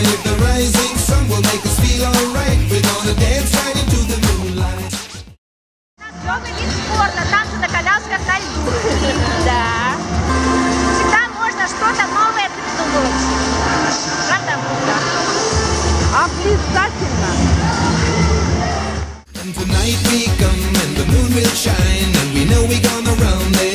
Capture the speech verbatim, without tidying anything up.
And if the rising sun will make us feel alright, we're gonna dance right into the moonlight. Новый вид спорта, танцы на колясках на льду. Да. Всегда можно что-то новое придумать. Правда, Мука? Обязательно. And tonight we come and the moon will shine, and we know we're gonna run there.